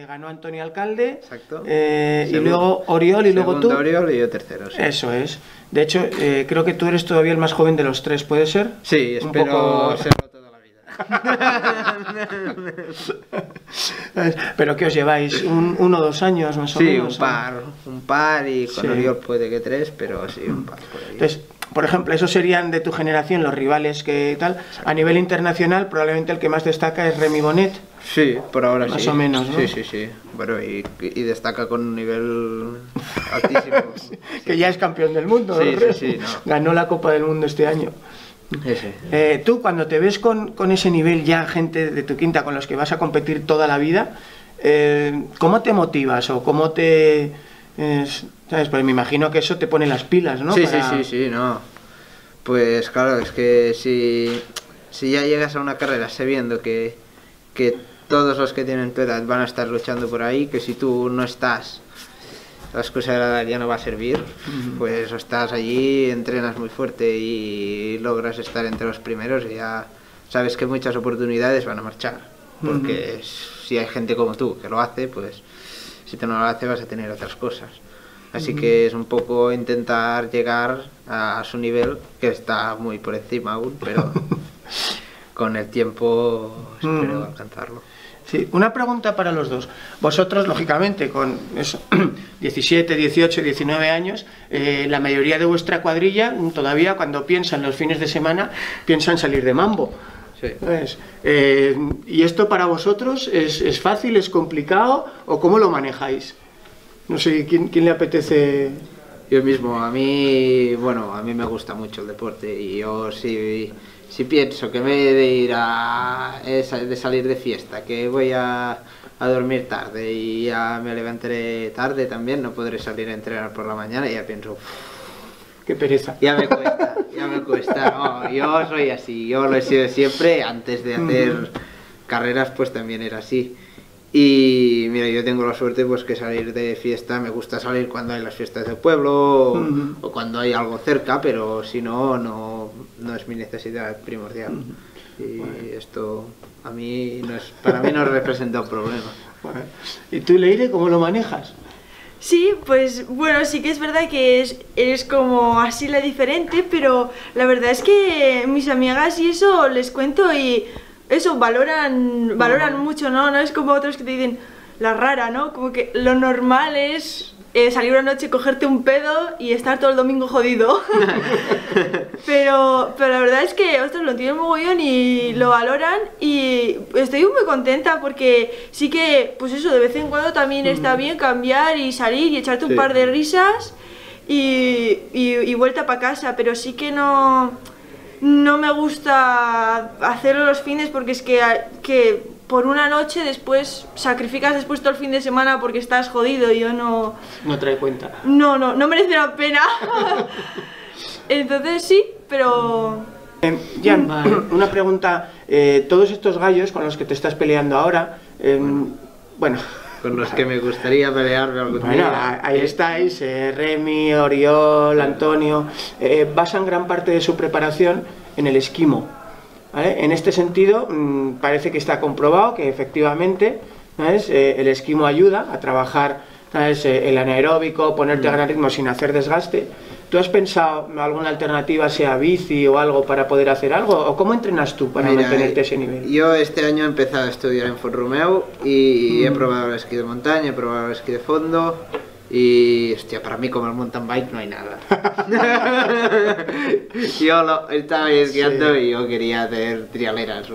ganó Antonio Alcalde. Exacto. Y luego Oriol y luego tú. Oriol y yo tercero, sí. Eso es. De hecho, creo que tú eres todavía el más joven de los tres, ¿puede ser? Sí, espero serlo toda la vida. ¿Pero qué os lleváis? ¿1 o 2 años más o menos? Sí, un par y con Oriol puede que 3, pero sí, un par por ahí. Entonces, por ejemplo, esos serían de tu generación los rivales que tal. Exacto. A nivel internacional, probablemente el que más destaca es Remy Bonnet. Sí, por ahora más sí. o menos, ¿no? Sí. Bueno, y destaca con un nivel altísimo. Que ya es campeón del mundo. Sí, no. Ganó la Copa del Mundo este año. Tú, cuando te ves con ese nivel ya, gente de tu quinta con los que vas a competir toda la vida, ¿cómo te motivas o cómo te...? ¿Sabes? Pues me imagino que eso te pone las pilas, ¿no? Sí, no. Pues claro, es que si ya llegas a una carrera sabiendo que todos los que tienen tu edad van a estar luchando por ahí, que si tú no estás, la excusa de la edad ya no va a servir, pues estás allí, entrenas muy fuerte y logras estar entre los primeros y ya sabes que muchas oportunidades van a marchar, porque si hay gente como tú que lo hace, pues si tú no lo haces vas a tener otras cosas. Así que es un poco intentar llegar a su nivel, que está muy por encima aún, pero con el tiempo espero alcanzarlo. Sí, una pregunta para los dos. Vosotros, lógicamente, con eso, 17, 18, 19 años, la mayoría de vuestra cuadrilla todavía cuando piensan los fines de semana, piensan salir de mambo. Sí. ¿Y esto para vosotros es fácil, es complicado o cómo lo manejáis? No sé, ¿quién le apetece? Yo mismo, a mí me gusta mucho el deporte y yo si pienso que me he de ir de salir de fiesta, que voy a dormir tarde y ya me levantaré tarde también, no podré salir a entrenar por la mañana y ya pienso, qué pereza. Ya me cuesta, no, yo soy así, yo lo he sido siempre, antes de hacer carreras pues también era así. Y mira, yo tengo la suerte pues que salir de fiesta, me gusta salir cuando hay las fiestas del pueblo o cuando hay algo cerca, pero si no, no es mi necesidad primordial. Y esto a mí para mí no representa un problema. ¿Y tú, Leire, cómo lo manejas? Sí, pues bueno, sí que es verdad que es como así la diferente, pero la verdad es que mis amigas y eso les cuento y eso, valoran mucho, ¿no? No es como otros que te dicen la rara, ¿no? Como que lo normal es salir una noche, cogerte un pedo y estar todo el domingo jodido. pero la verdad es que, ostras, lo entienden mogollón y lo valoran y estoy muy contenta porque sí que, pues eso, de vez en cuando también está bien cambiar y salir y echarte un par de risas y vuelta para casa, pero sí que no me gusta hacerlo los fines porque es que por una noche después sacrificas después todo el fin de semana porque estás jodido y yo no... No trae cuenta. No merece la pena. Entonces sí, pero... Jan, una pregunta. Todos estos gallos con los que te estás peleando ahora, bueno... Con los que me gustaría pelearme algún día. Bueno, ahí estáis, Remy, Oriol, Antonio, basan gran parte de su preparación en el esquimo, ¿vale? En este sentido, parece que está comprobado que efectivamente, ¿sabes? El esquimo ayuda a trabajar, ¿sabes? El anaeróbico, ponerte a gran ritmo sin hacer desgaste. ¿Tú has pensado alguna alternativa, sea bici o algo, para poder hacer algo? ¿O cómo entrenas tú para mantenerte ese nivel? Yo este año he empezado a estudiar en Font-Romeu y he probado el esquí de montaña, he probado el esquí de fondo y, hostia, para mí como el mountain bike no hay nada. Yo estaba esquiando y yo quería hacer trialeras.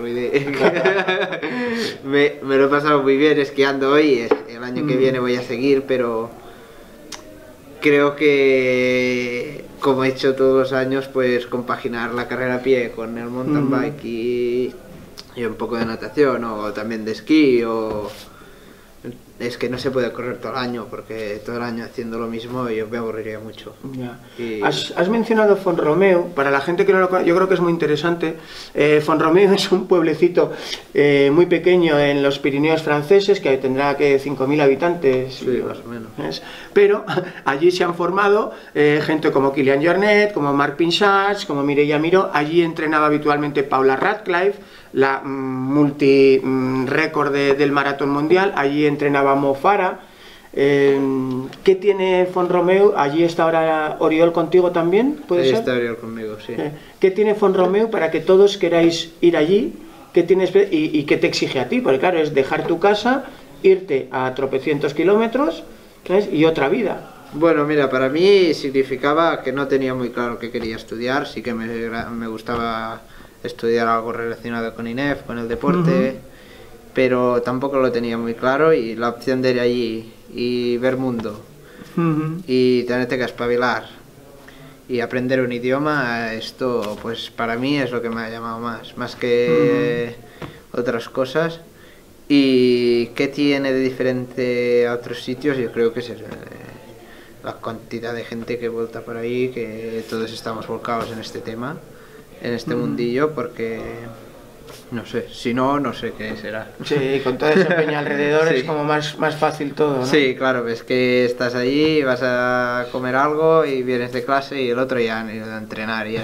Me lo he pasado muy bien esquiando hoy, el año que viene voy a seguir, pero... Creo que, como he hecho todos los años, pues compaginar la carrera a pie con el mountain bike y un poco de natación o también de esquí es que no se puede correr todo el año porque todo el año haciendo lo mismo yo me aburriría mucho. Y... Has mencionado Font-Romeu, para la gente que no lo conoce, yo creo que es muy interesante. Font-Romeu es un pueblecito muy pequeño en los Pirineos franceses que tendrá que 5.000 habitantes, sí, más o menos. Pero allí se han formado gente como Kilian Jornet, como Marc Pinsach, como Mireia Miró. Allí entrenaba habitualmente Paula Radcliffe, la multi récord del maratón mundial, allí entrenaba Mo Farah. ¿Qué tiene Font-Romeu? Allí está ahora Oriol contigo también, ¿puede ser? Está Oriol conmigo, sí. ¿Qué tiene Font-Romeu para que todos queráis ir allí? ¿Qué tienes y qué te exige a ti? Porque claro, es dejar tu casa, irte a tropecientos kilómetros, ¿sabes? Y otra vida. Bueno, mira, para mí significaba que no tenía muy claro qué quería estudiar, sí que me gustaba estudiar algo relacionado con INEF, con el deporte, pero tampoco lo tenía muy claro, y la opción de ir allí y ver mundo y tenerte que espabilar y aprender un idioma, esto pues para mí es lo que me ha llamado más que otras cosas. ¿Y qué tiene de diferente a otros sitios? Yo creo que es la cantidad de gente que vuelta por ahí, que todos estamos volcados en este tema, en este mundillo, porque no sé, si no, no sé qué será. Sí, con todo ese peña alrededor Sí. es como más fácil todo, ¿no? Sí, claro, ves que estás allí, vas a comer algo y vienes de clase y el otro ya han ido a entrenar. Y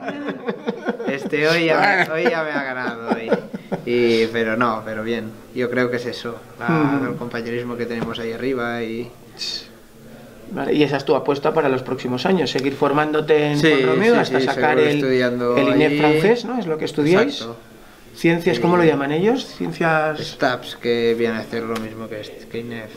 hoy ya me ha ganado. Pero bien, yo creo que es eso, el compañerismo que tenemos ahí arriba y... Vale, y esa es tu apuesta para los próximos años, seguir formándote en Font-Romeu hasta sacar el INEF francés, ¿no? Es lo que estudiáis. Exacto. Ciencias, ¿cómo lo llaman ellos? Ciencias... STAPS, que viene a hacer lo mismo que INEF.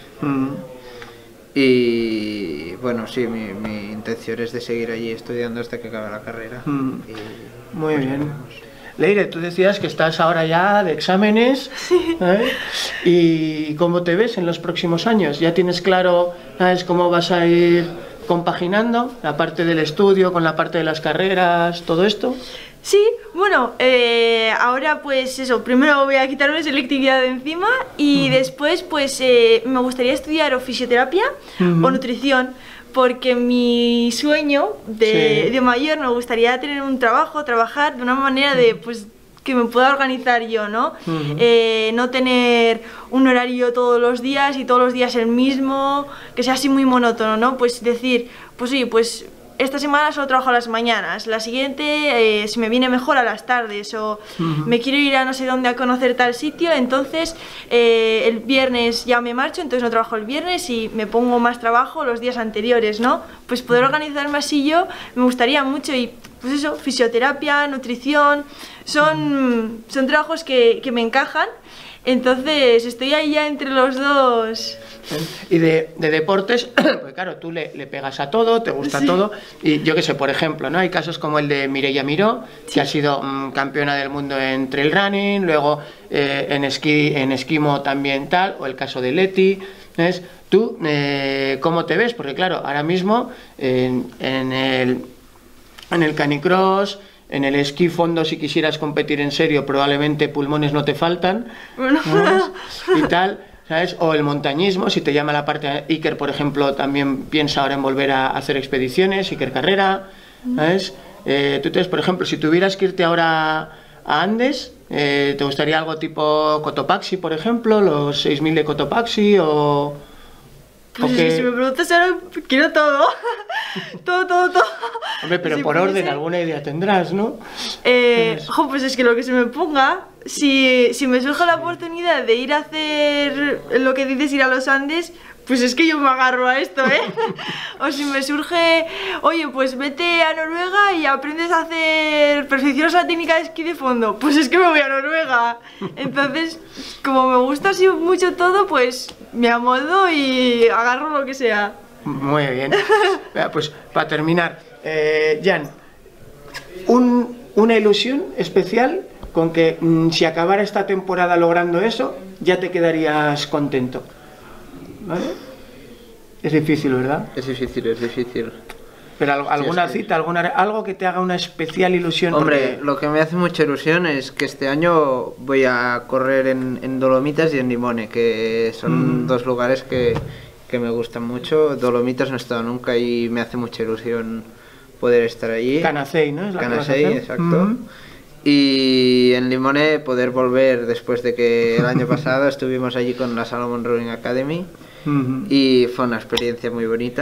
Y bueno, sí, mi intención es de seguir allí estudiando hasta que acabe la carrera. Muy bien. Leire, tú decías que estás ahora ya de exámenes, ¿eh? ¿Y cómo te ves en los próximos años? ¿Ya tienes claro, sabes, cómo vas a ir compaginando la parte del estudio con la parte de las carreras, todo esto? Sí, bueno, ahora pues eso, primero voy a quitarme selectividad de encima y después pues me gustaría estudiar o fisioterapia o nutrición, porque mi sueño de mayor me gustaría tener un trabajar de una manera de pues que me pueda organizar yo, ¿no? No tener un horario todos los días y todos los días el mismo, que sea así muy monótono, ¿no? Pues decir, pues sí, pues esta semana solo trabajo a las mañanas, la siguiente se me viene mejor a las tardes, o me quiero ir a no sé dónde a conocer tal sitio, entonces el viernes ya me marcho, entonces no trabajo el viernes y me pongo más trabajo los días anteriores, ¿no? Pues poder organizarme así yo me gustaría mucho. Y pues eso, fisioterapia, nutrición, son trabajos que me encajan, entonces estoy ahí ya entre los dos. Y de deportes, pues claro, tú le pegas a todo, te gusta todo, y yo qué sé, por ejemplo, ¿no? Hay casos como el de Mireia Miró, que ha sido campeona del mundo en trail running, luego en esquimo también tal, o el caso de Leti, ¿ves? ¿Tú cómo te ves? Porque claro, ahora mismo en el canicross, en el esquí fondo, si quisieras competir en serio, probablemente pulmones no te faltan, y tal, ¿sabes? O el montañismo, si te llama la parte de Iker, por ejemplo, también piensa ahora en volver a hacer expediciones, Iker Carrera, ¿sabes? Tú tienes, por ejemplo, si tuvieras que irte ahora a Andes, ¿te gustaría algo tipo Cotopaxi, por ejemplo, los 6000 de Cotopaxi o...? Pues si me preguntas ahora, quiero todo. todo. Hombre, pero si por pudiese... orden alguna idea tendrás, ¿no? Pues es que lo que se me ponga, si me surge la oportunidad de ir a hacer lo que dices, ir a los Andes, pues es que yo me agarro a esto, ¿eh? O si me surge, oye, pues vete a Noruega y aprendes a hacer, perfeccionas la técnica de esquí de fondo, pues es que me voy a Noruega. Entonces, como me gusta así mucho todo, pues me amoldo y agarro lo que sea. Muy bien. Pues para terminar, Jan, una ilusión especial con que si acabara esta temporada logrando eso, ya te quedarías contento. ¿Vale? Es difícil, ¿verdad? Es difícil. Pero alguna cita, algo que te haga una especial ilusión. Hombre, lo que me hace mucha ilusión es que este año voy a correr en Dolomitas y en Limone, que son dos lugares que me gustan mucho. Dolomitas no he estado nunca y me hace mucha ilusión poder estar allí. Canacei, ¿no? Es la Canacei, exacto. Y en Limone poder volver después de que el año pasado estuvimos allí con la Salomon Running Academy y fue una experiencia muy bonita.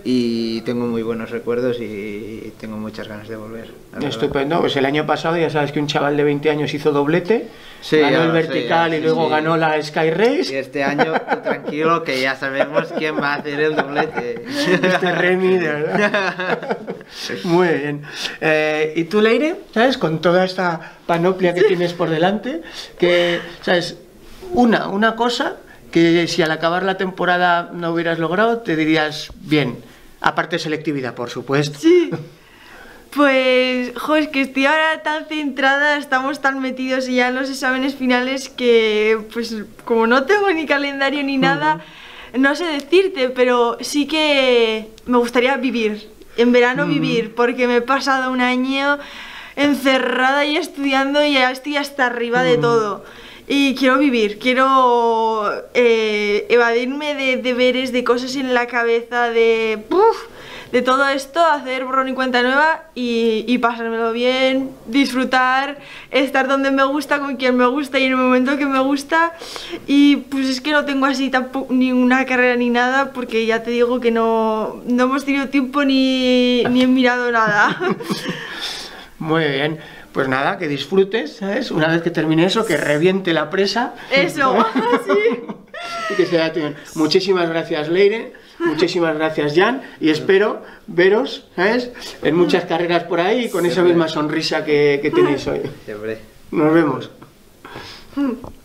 y tengo muy buenos recuerdos y tengo muchas ganas de volver. Estupendo, pues el año pasado ya sabes que un chaval de 20 años hizo doblete, ganó el vertical y luego ganó la Sky Race. Y este año, tú tranquilo, que ya sabemos quién va a hacer el doblete. Este Remy, de verdad. Muy bien. ¿Y tú, Leire? ¿Sabes? Con toda esta panoplia que tienes por delante, que, ¿sabes? Una cosa que si al acabar la temporada no hubieras logrado, te dirías, bien, aparte de selectividad, por supuesto. Sí. Pues, es que estoy ahora tan centrada, estamos tan metidos ya en los exámenes finales que, pues, como no tengo ni calendario ni nada, no sé decirte, pero sí que me gustaría vivir, en verano vivir, porque me he pasado un año encerrada y estudiando y ya estoy hasta arriba de todo. Y quiero vivir, quiero evadirme de deberes, de cosas en la cabeza, de todo esto, hacer borrón y cuenta nueva y pasármelo bien, disfrutar, estar donde me gusta, con quien me gusta y en el momento que me gusta. Y pues es que no tengo así tampoco ni una carrera ni nada, porque ya te digo que no hemos tenido tiempo ni he mirado nada. Muy bien. Pues nada, que disfrutes, ¿sabes? Una vez que termine eso, que reviente la presa. Eso, sí. Y que sea bien. Muchísimas gracias, Leire. Muchísimas gracias, Jan. Y espero veros, ¿sabes? En muchas carreras por ahí y con esa misma sonrisa que tenéis hoy. Siempre. Nos vemos.